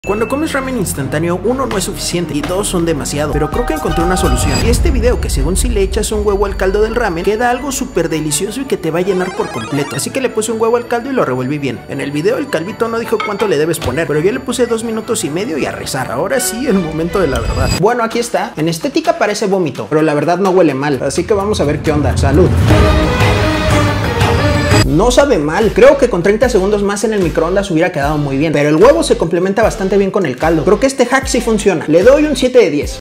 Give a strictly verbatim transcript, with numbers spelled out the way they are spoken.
Cuando comes ramen instantáneo, uno no es suficiente y dos son demasiado, pero creo que encontré una solución. Y este video, que según si le echas un huevo al caldo del ramen, queda algo súper delicioso y que te va a llenar por completo. Así que le puse un huevo al caldo y lo revolví bien. En el video el calvito no dijo cuánto le debes poner, pero yo le puse dos minutos y medio y a rezar. Ahora sí, el momento de la verdad. Bueno, aquí está. En estética parece vómito, pero la verdad no huele mal, así que vamos a ver qué onda. Salud. No sabe mal, creo que con treinta segundos más en el microondas hubiera quedado muy bien, pero el huevo se complementa bastante bien con el caldo. Creo que este hack sí funciona, le doy un siete de diez.